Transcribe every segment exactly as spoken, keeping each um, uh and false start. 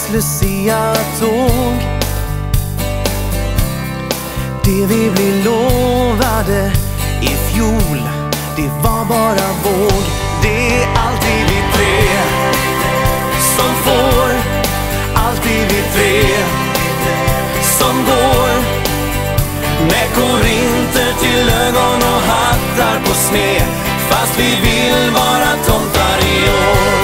Lucia-tåg. Det vi blev lovade i fjol, det var bara våg. Det är alltid vi tre som får, alltid vi tre som går, med korinter till ögon och hattar på sned, fast vi vill vara tomtar i år.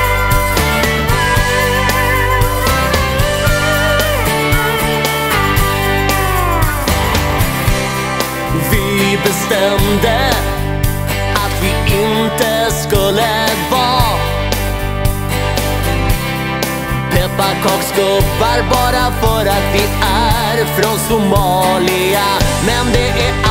Vi bestämde att vi inte skulle vara pepparkaksgubbar bara för att vi är från Somalia. Men det är